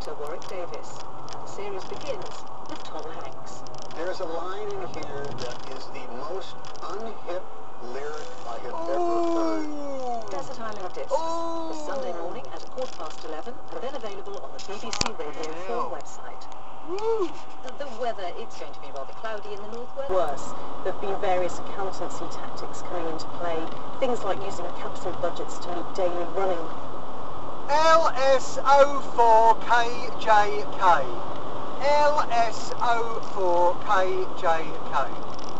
actor Warwick Davis, and the series begins with Tom Hanks. There's a line in here that is the most unhip lyric I have ever heard. Desert Island Discs, the Sunday morning at 11:15, and then available on the BBC Radio 4 website. The weather, it's going to be rather cloudy in the northwest. Worse, there have been various accountancy tactics coming into play, things like using capital budgets to meet daily running. LS04KJK. LS04KJK.